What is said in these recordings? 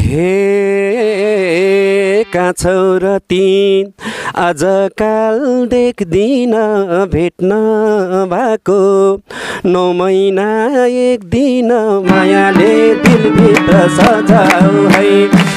हे काछौ र ती आजकाल देख्दिन भेट्न भएको 9 महिना 1 दिन मायाले दिलभित्र सजाऊ है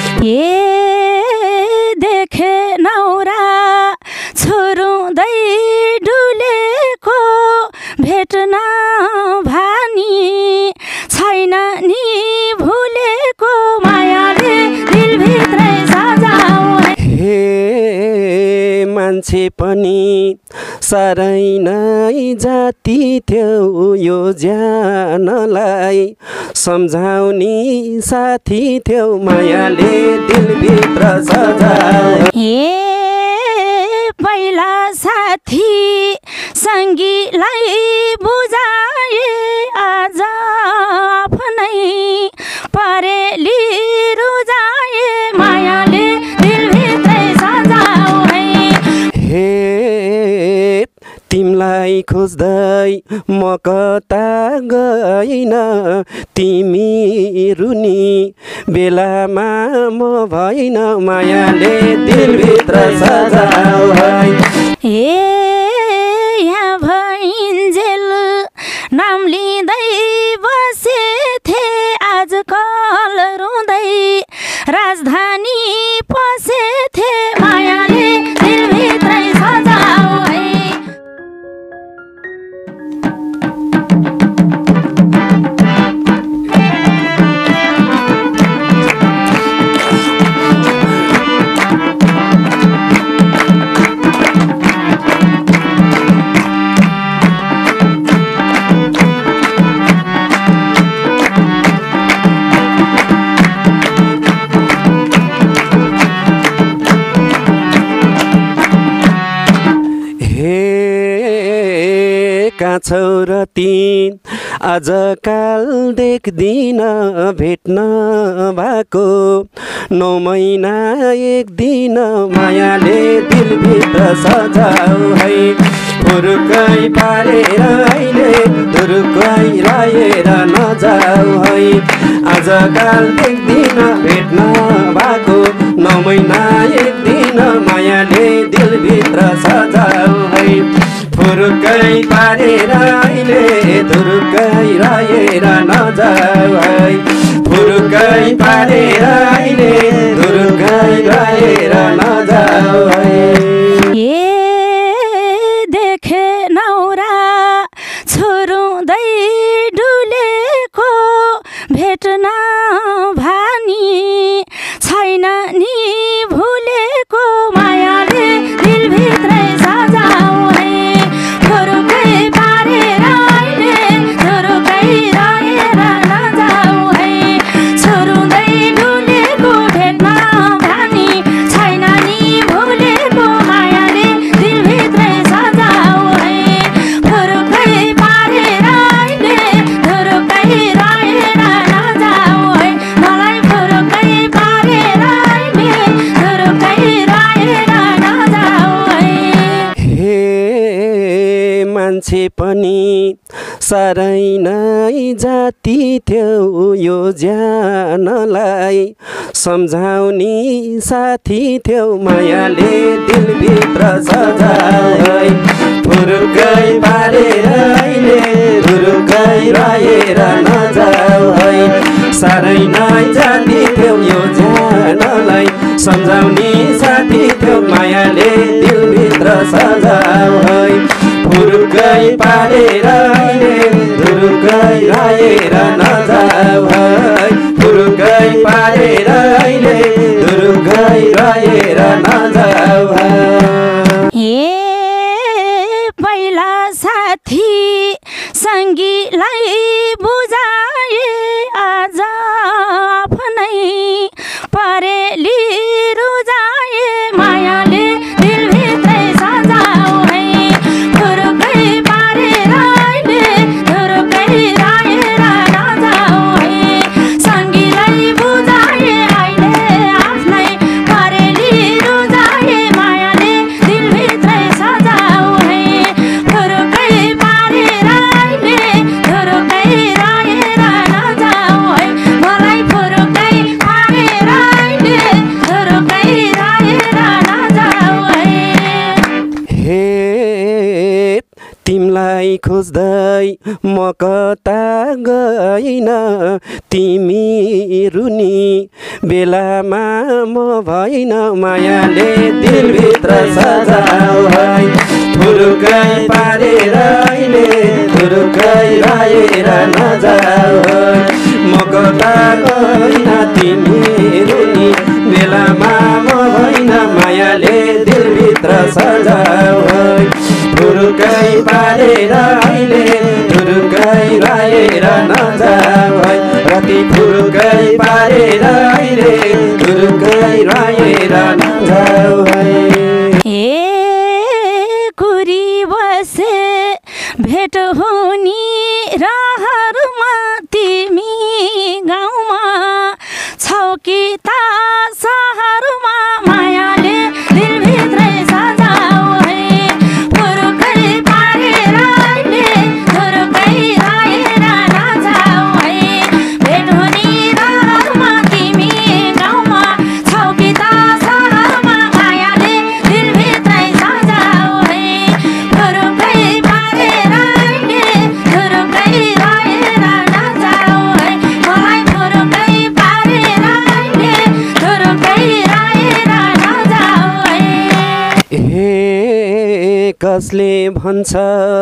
देखे नौरा छोरुँदै डुलेको भेट्न भानी छैन नि भुलेको मायाले दिलभित्रै सजाऊ हे मान्छे पनि साह्रै नै जाति थियो यो ज्यानलाई सम्झाउने साथी थियो मायाले दिलभित्र सजाऊ पहिला साथी सङ्गीलाई बुझाए आज आफ्नै परेली रुजाए मायाले दिलभित्रै सजाऊ हे तिमलाई खोज्दै म कता गइन तिमी रुनी बेलामा म भइन मायाले दिलभित्र सजाऊ यहाँ भइन्जेल नाम लिँदै बसेथे आजकल रुँदै राजधानी पसेथे मायाले दिलभित्रै सजाऊ काछौ र ती आजकाल देख्दिन भेट्न भएको 9 महिना 1 दिन मायाले दिलभित्र सजाऊ है फुरुकै पारेर अहिले धुरुकै रहेर नजाऊ है आजकाल देख्दिन भेट्न भएको 9 महिना 1 दिन मायाले दिलभित्र सजाऊ है फुरुकै पारेर अहिले धुरुकै रहेर नजाऊ है फुरुकै पारेर अहिले धुरुकै रहेर नजाऊ है देखे नौरा छोरुँदै डुलेको भेट्न भानी छैन नि भुलेको मायाले दिलभित्रै सजाऊ फुरुकै पारेर अहिले धुरुकै रहेर नजाऊ छोरुँदै डुलेको भेट्न भानी छैन नि भुलेको मायाले दिलभित्रै सजाऊ फुरुकै पारेर अहिले धुरुकै रहेर नजाऊ मलाई फुरुकै पारेर अहिले धुरुकै रहेर नजाऊ मान्छे पनि साह्रै नै जाति थियो यो ज्यानलाई सम्झाउने साथी थियो मायाले दिलभित्र सजाऊ फुरुकै पारेर अहिले धुरुकै रहेर नजाऊ साह्रै नै जाति थियो यो ज्यानलाई सम्झाउने साथी थियो मायाले दिलभित्र सजाऊ फुरुकै पारेर अहिले धुरुकै रहेर नजाऊ फुरुकै पारेर अहिले धुरुकै रहेर नजाऊ पहिला साथी सङ्गीलाई बुझाए आज आफ्नै परेली रुजाए मायाले दिलभित्रै सजाऊ फुरुकै पारेर अहिले धुरुकै रहेर नजाऊ सङ्गीलाई बुझाए अहिले आफ्नै परेली रुजाए मायाले दिलभित्रै सजाऊ फुरुकै पारेर अहिले धुरुकै रहेर नजाऊ मलाई फुरुकै पारेर तिमीलाई खोज्दै म कता गइन तिमी रुनी बेलामा म भइन मायाले दिलभित्र सजाऊ है फुरुकै पारेर अहिले फुरुकै राएर नजाऊ है म कता गइन तिमी रुनी बेलामा म भइन मायाले दिलभित्र सजाऊ है फुरुकै पारेर अहिले फुरुकै राएर नजाऊ है राति फुरुकै पारेर अहिले फुरुकै राएर नजाऊ है कुरी बसे भेट हुनी रहरमा तिमी गाउँमा छौ कि ता सहरमा मायाले दिलभित्रै सजाऊ है फुरुकै पारेर अहिले फुरुकै राएर नजाऊ है भेट हुनी रहरमा तिमी गाउँमा छौ कि ता सहरमा मायाले दिलभित्रै सजाऊ है फुरुकै पारेर अहिले फुरुकै राएर नजाऊ है मलाई फुरुकै पारेर अहिले फुरुकै राएर नजाऊ है कसले भन्छ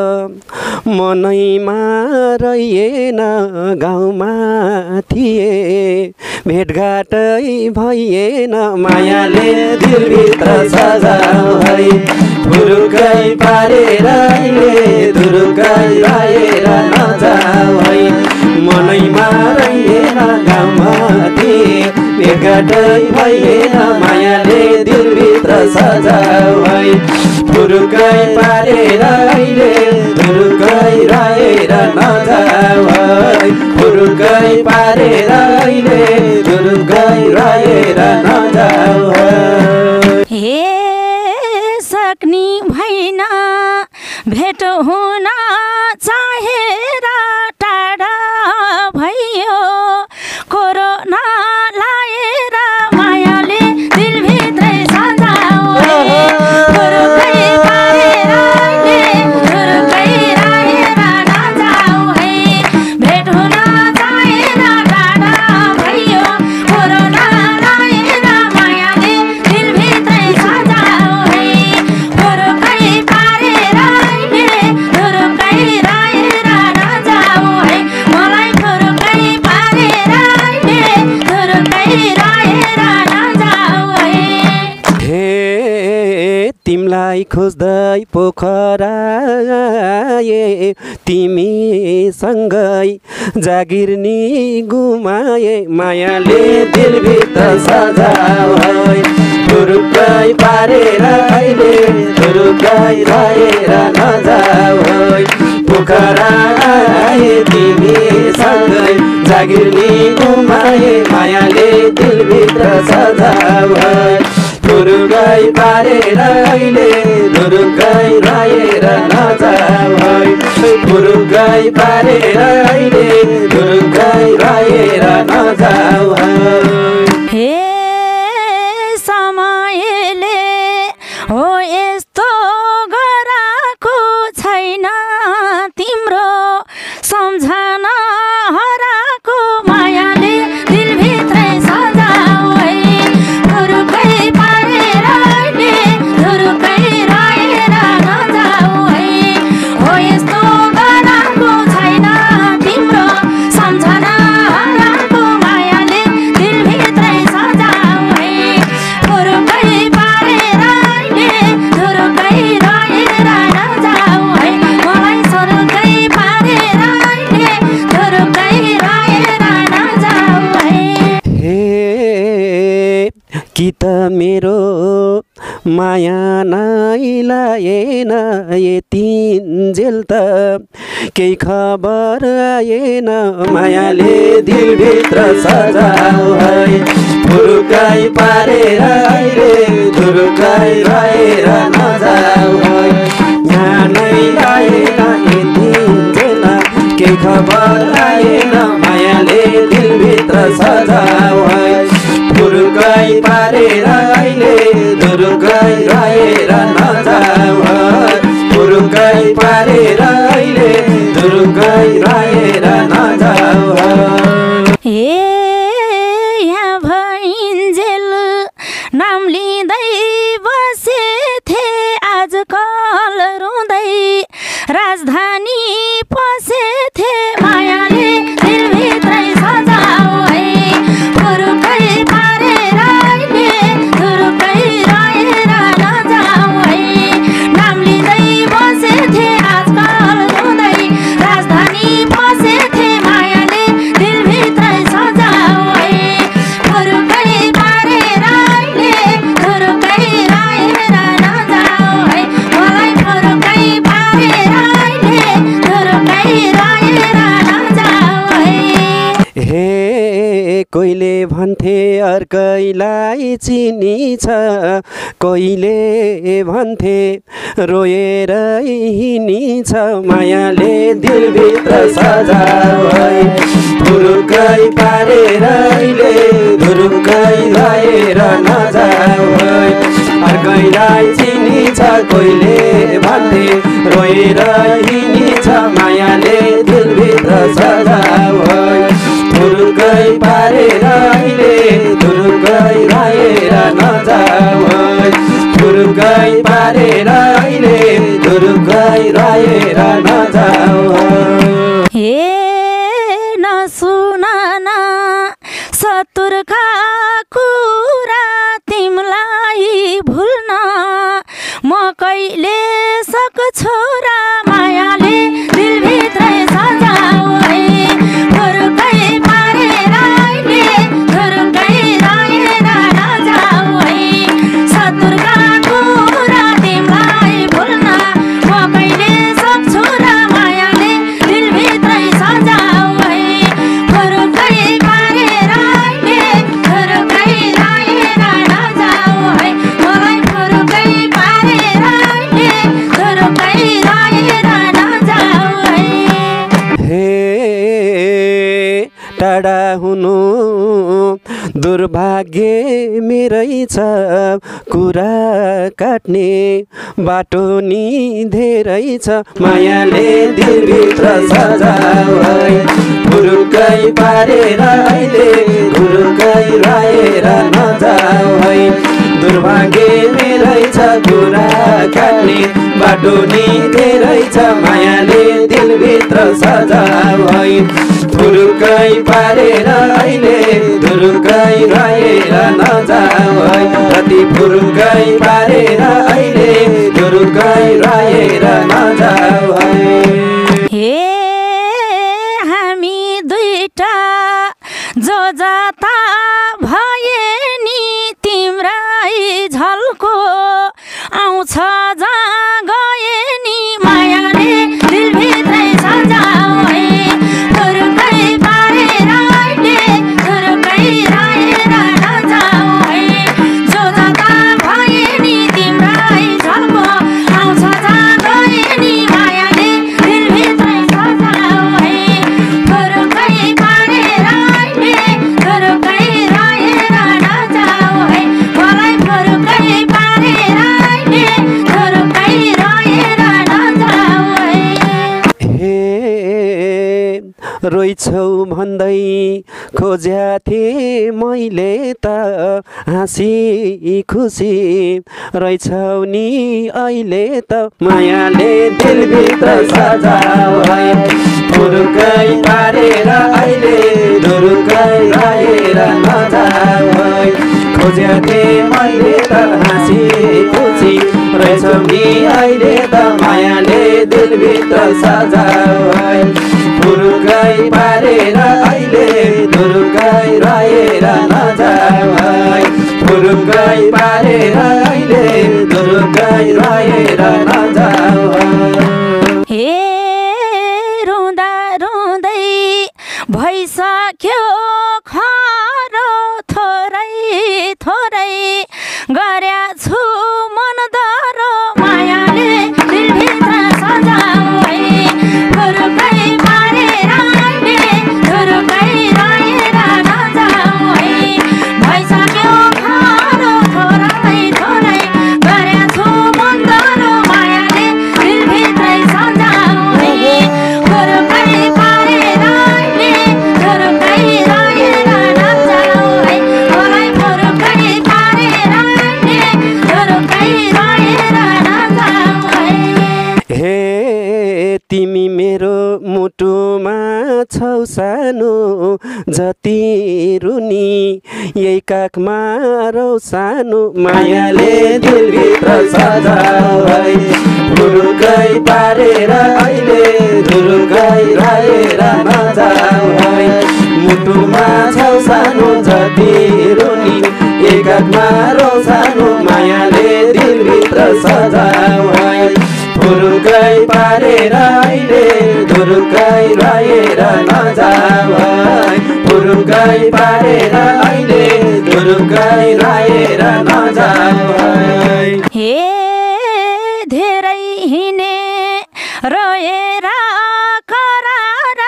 मनैमा रहिएन गाउँमा थिए भेटघाटै भइएन मायाले दिलभित्र सजाऊ है फुरुकै पारेर अहिले फुरुकै राएर नजाऊ है मनैमा रहिएन गाउँमा थिए भेटघाटै भइएन मायाले दिलभित्र सजाऊ है फुरुकै पारेर अहिले फुरुकै राएर नजाऊ है फुरुकै पारेर अहिले फुरुकै राएर नजाऊ हे सक्ने भएन भेट हुन चाहेर टाढा भयो कोरोना लाएर मायाले दिलभित्रै सजाऊ है फुरुकै पारेर अहिले फुरुकै राएर नजाऊ है भेट हुन चाहेर टाढा भयो कोरोना लाएर मायाले दिलभित्रै सजाऊ है फुरुकै पारेर अहिले फुरुकै राएर नजाऊ है मलाई फुरुकै पारेर अहिले फुरुकै राएर नजाऊ है तिमलाई खोज्दै पोखरा तिमी सँगै जागिर नि गुमाए मायाले दिलभित्र सजाऊ है फुरुकै पारेर अहिले फुरुकै राएर नजाऊ है पोखरा तिमी सँगै जागिर नि गुमाए मायाले दिलभित्र सजाऊ है फुरुकै पारेर अहिले फुरुकै राएर नजाऊ है फुरुकै पारेर अहिले फुरुकै राएर नजाऊ हे समयले हो यस्तो गराएको छैन तिम्रो सम्झना हराएको मायाले दिलभित्रै सजाऊ है फुरुकै पारेर अहिले फुरुकै राएर नजाऊ है हो यस्तो गराएको छैन तिम्रो सम्झना हराएको मायाले दिलभित्रै सजाऊ है फुरुकै पारेर अहिले फुरुकै राएर नजाऊ है मलाई फुरुकै पारेर अहिले फुरुकै राएर नजाऊ है कि त मेरो माया नै लाएन यतिन्जेल त केही खबर आएन मायाले दिलभित्र सजाऊ है फुरुकै पारेर अहिले फुरुकै राएर नजाऊ है यहाँ नै लाएन यतिन्जेल केही खबर आएन मायाले दिलभित्र सजाऊ है फुरुकै पारेर अहिले फुरुकै राएर नजाऊ है फुरुकै पारेर अहिले भइन्जेल नाम लिँदै बसेथे आजकल रुँदै राजधानी पसेथे मायाले दिलभित्रै सजाऊ है फुरुकै पारेर अहिले थुरुकै रहेर नजाऊ है नाम लिँदै बसेथे आजकल रुँदै राजधानी पसेथे मायाले दिलभित्रै सजाऊ है फुरुकै पारेर अहिले थुरुकै रहेर नजाऊ है मलाई फुरुकै पारेर अहिले थुरुकै रहेर नजाऊ है। हे कोहीले भन्थे अर्कैलाई चिनिछ कोहीले भन्थे रोएर हिँडिछ मायाले दिलभित्र सजाऊ है फुरुकै पारेर अहिले धुरुकै रहेर नजाऊ है अर्कैलाई चिनिछ कोहीले भन्थे रोएर हिँडिछ मायाले दिलभित्र सजाऊ है फुरुकै पारेर अहिले धुरुकै रहेर नजाऊ है फुरुकै पारेर अहिले धुरुकै रहेर नजाऊ हे नसुन न सतुरका कुरा तिमलाई भुल्न म कहिले सक्छु र मायाले दिलभित्रै सजाऊ है फुरुकै पारेर अहिले थुरुकै रहेर नजाऊ है सतुरका कुरा तिमलाई भुल्न म कहिले सक्छु र मायाले दिलभित्रै सजाऊ है फुरुकै पारेर अहिले थुरुकै रहेर नजाऊ है मलाई फुरुकै पारेर अहिले थुरुकै रहेर नजाऊ है। हे टाढा हुनु दुर्भाग्य मेरै छ कुरा काट्ने बाटो नि धेरै छ मायाले दिलभित्र सजाऊ है फुरुकै पारेर अहिले फुरुकै रहेर नजाऊ है दुर्भाग्य मेरै छ कुरा काट्ने बाटो नि धेरै छ मायाले दिलभित्र सजाऊ है फुरुकै पारेर अहिले धुरुकै रहेर नजाऊ है राति फुरुकै पारेर अहिले धुरुकै रहेर नजाऊ है। हे हामी दुईटा जो जाता भए नि तिम्रै झल्को आउँछ जहाँ गए नि मायाले दिलभित्रै सजाऊ है फुरुकै पारेर अहिले थुरुकै रहेर नजाऊ है जो जाता भए नि तिम्रै झल्को आउँछ जहाँ गए नि मायाले दिलभित्रै सजाऊ है फुरुकै पारेर अहिले थुरुकै रहेर नजाऊ है मलाई फुरुकै पारेर अहिले थुरुकै रहेर नजाऊ है। हे रोइछौ भन्दै खोज्या थिएँ मैले त हाँसी खुसी रहेछौ नि अहिले त मायाले दिलभित्र सजाऊ है फुरुकै पारेर अहिले धुरुकै रहेर नजाऊ है खोज्या थिएँ मैले त हाँसी खुसी रहेछौ नि अहिले त मायाले दिलभित्र सजाऊ है फुरुकै पारेर अहिले धुरुकै रहेर नजाऊ है फुरुकै पारेर अहिले धुरुकै रहेर नजाऊ है। हे रुँदा रुँदै भइसक्यो खरो थोरै थोरै गर्या छु मन दरो मायाले दिलभित्र सजाऊ है फुरुकै पारेर अहिले थुरुकै रहेर नजाऊ है भइसक्यो खरो थोरै थोरै गर्या छु मन दरो छौ सानो जति रुनी यही काखमा रौ सानो मायाले दिलभित्र सजाऊ है फुरुकै पारेर अहिले धुरुकै रहेर नजाऊ है मुटुमा छौ सानो जति रुनी यही काखमा रौ सानो मायाले दिलभित्र सजाऊ है फुरुकै पारेर अहिले धुरुकै रहेर नजाऊ है फुरुकै पारेर अहिले धुरुकै रहेर नजाऊ है हे धेरै हिने रोएर करार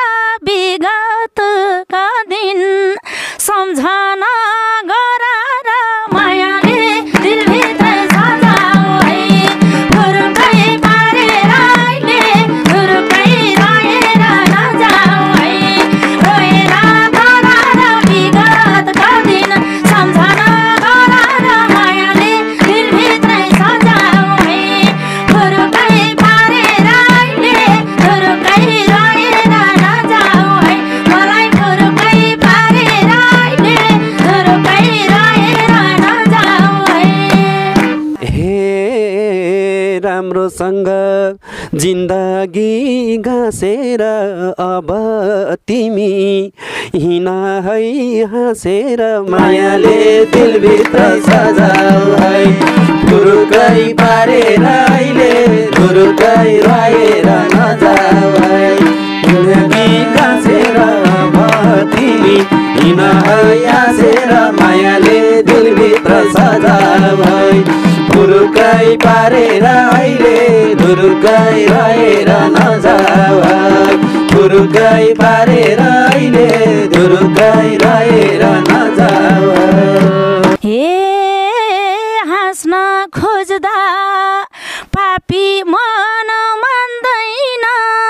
विगतका दिन सम्झना गरार मायाले दिलभित्र सजाऊ है फुरुकै पारेर अहिले धुरुकै रहेर नजाऊ है रोएर करार विगतका दिन सम्झना गरार मायाले दिलभित्र सजाऊ है फुरुकै पारेर अहिले धुरुकै रहेर नजाऊ है मलाई फुरुकै पारेर अहिले धुरुकै रहेर नजाऊ है हे राम्रोसँग जिन्दगी घाँसेर अब तिमी हिँड है हाँसेर मायाले दिलभित्र सजाऊ है फुरुकै पारेर अहिले धुरुकै रहेर नजाऊ है जिन्दगी घाँसेर अब तिमी हिँड है हाँसेर मायाले दिलभित्र सजाऊ है फुरुकै पारेर अहिले धुरुकै रहेर नजाऊ है फुरुकै पारेर अहिले धुरुकै रहेर नजाऊ है हे हाँस्न खोज्दा पापी मन मान्दैन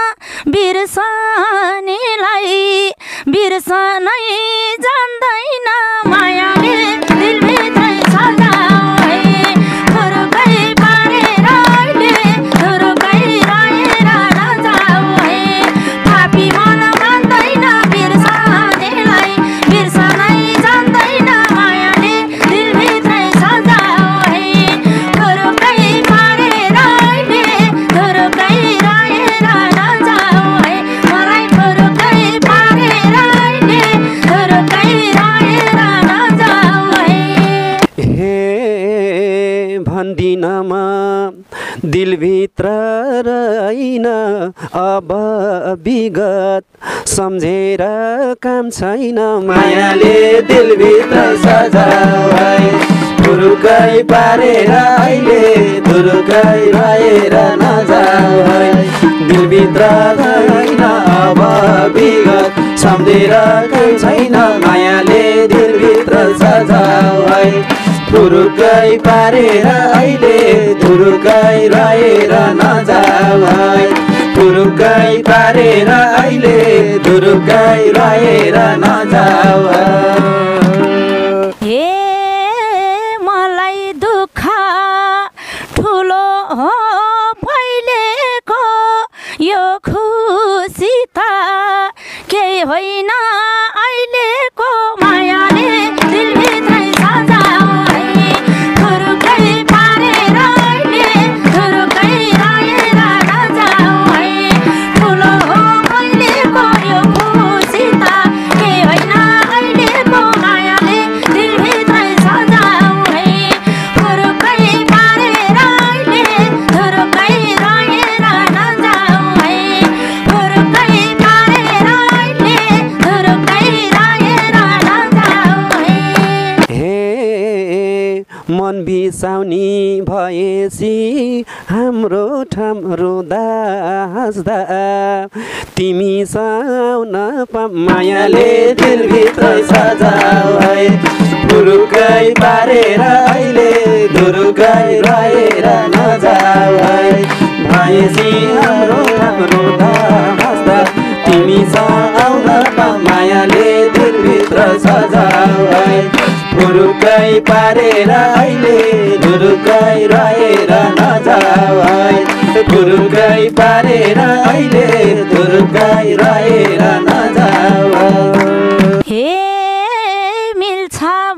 बिर्सनेलाई बिर्सनै जान्दैन मायाले दिलभित्र सजाऊ है फुरुकै पारेर अहिले धुरुकै रहेर नजाऊ है पापी मन मान्दैन बिर्सनेलाई बिर्सनै जान्दैन मायाले दिलभित्र सजाऊ है फुरुकै पारेर अहिले धुरुकै रहेर नजाऊ है मलाई फुरुकै पारेर अहिले धुरुकै रहेर नजाऊ है हे भन्दिन म दिलभित्र रहेन अब विगत सम्झेर काम छैन मायाले दिलभित्र सजाऊ है फुरुकै पारेर अहिले धुरुकै रहेर नजाऊ है दिलभित्र रहेन अब विगत सम्झेर काम छैन मायाले दिलभित्र सजाऊ है फुरुकै पारेर अहिले धुरुकै रहेर नजाऊ है फुरुकै पारेर अहिले धुरुकै रहेर नजाऊ हे मलाई दुःख ठुलो हो भइलेको यो खुसी त केही होइन अहिलेको मायाले दिलभित्र सजाऊ है फुरुकै पारेर अहिले धुरुकै रहेर नजाऊ है ठुलो हो भइलेको यो खुसी त केही होइन अहिलेको मायाले दिलभित्र सजाऊ है फुरुकै पारेर अहिले धुरुकै रहेर नजाऊ है फुरुकै पारेर अहिले धुरुकै रहेर नजाऊ है हे मन बिसाउनी भएपछि हाम्रो ठाम रुँदा हाँस्दा तिमी साउन मायाले दिलभित्र सजाऊ है फुरुकै पारेर अहिले धुरुकै रहेर नजाऊ है भएपछि हाम्रो ठाम रुँदा हाँस्दा तिमी साउन मायाले दिलभित्र सजाऊ है फुरुकै पारेर अहिले धुरुकै रहेर नजाऊ नजाऊ गुरुकै पारेर अहिले दुर्गै रहेर नजाऊ हे मिल्छ